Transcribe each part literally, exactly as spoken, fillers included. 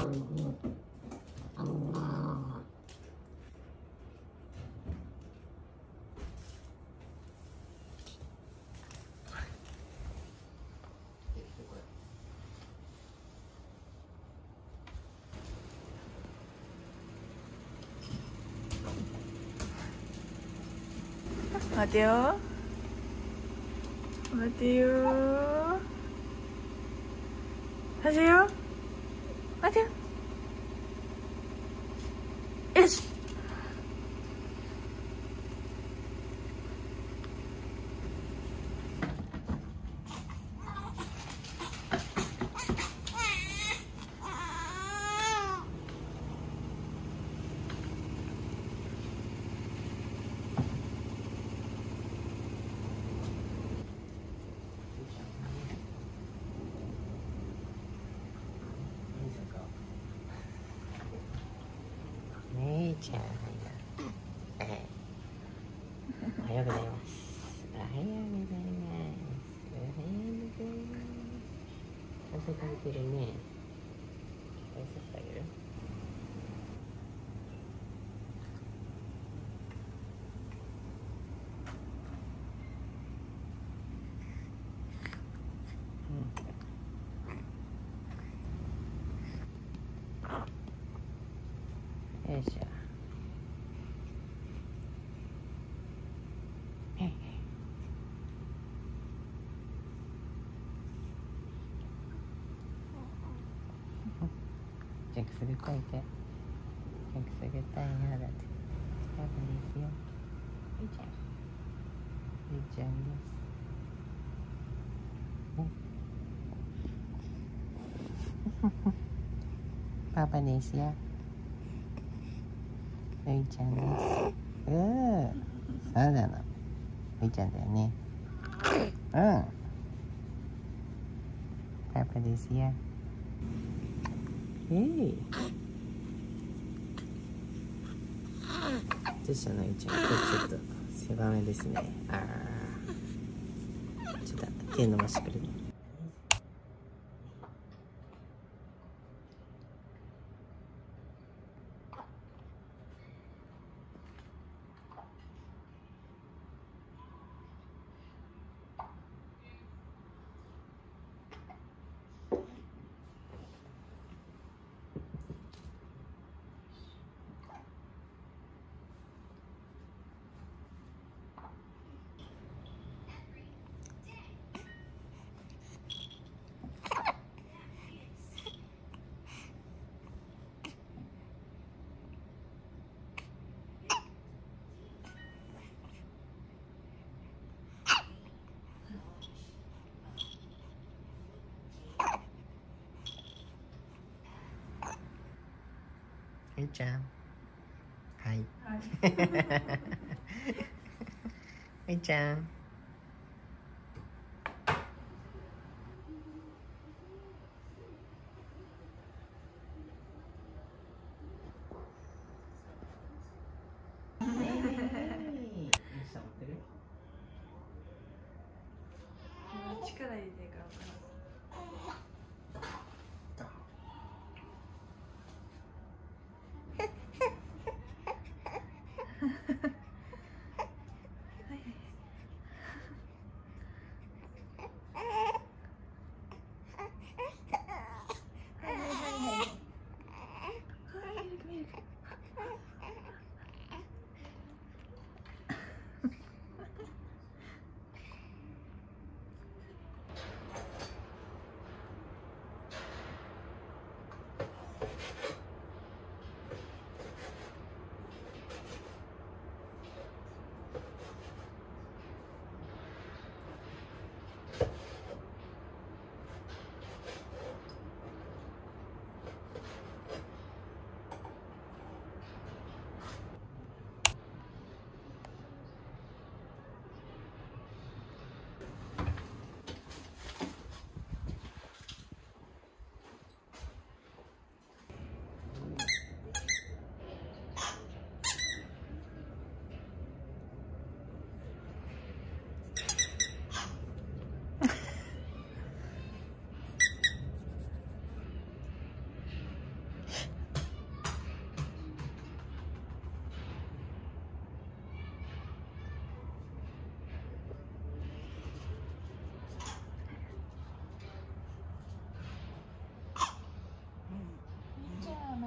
待てよ待てよ待てよ待てよよし姉ちゃん、おはようございます。おはようございます。おはようございます。汗かいてるね。食べさせてあげる？うん。よいしょ。じゃあくすぐったいて。じゃあくすぐったいなだって。多分ですよ。ゆいちゃん。ゆいちゃんです。パパですよ。ゆいちゃんです。うー。そうなの。ゆいちゃんだよね。うん。パパですよ。えい。ジェシャのゆいちゃん、これちょっと狭めですね。あー。ちょっと手伸ばしてくれる。ゆいちゃん。はい。ゆいちゃん。 力入れてるから分からん。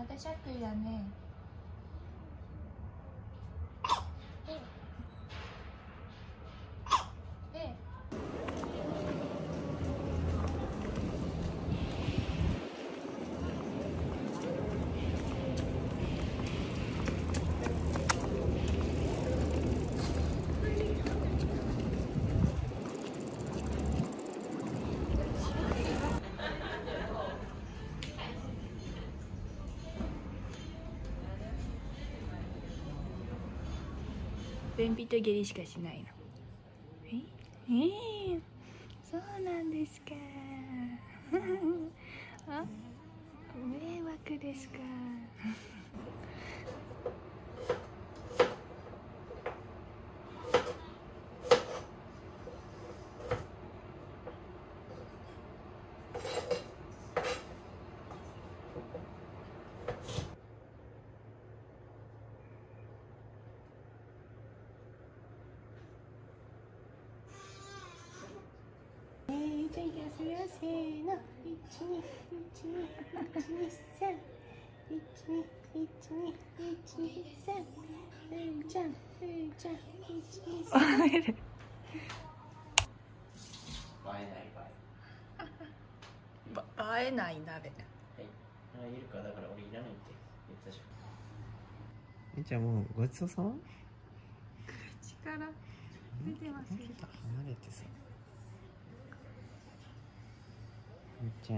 またしゃっくりだね。ええ便秘と下痢しかしないの。ええー、そうなんですか。あ、迷惑ですか。じゃあいきますよ、せーの、いちにいちにいちにさん、いちにいちにいちにさん、ふーちゃんふーちゃん、いちにさん。映えない映え。映えない鍋。はい、 あげるか、だから俺いらないって言ったじゃん。え、じゃあもうごちそうさま？ 口から出てますよ。 離れてさ。みっちゃん。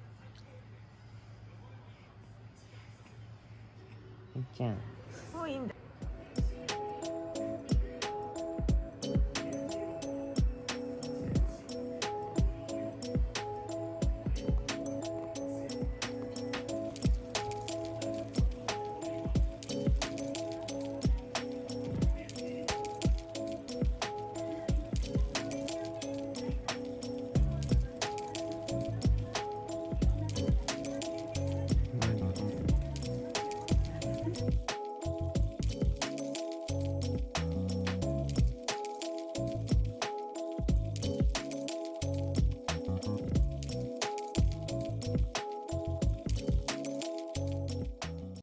みっちゃん。 もういいんだ。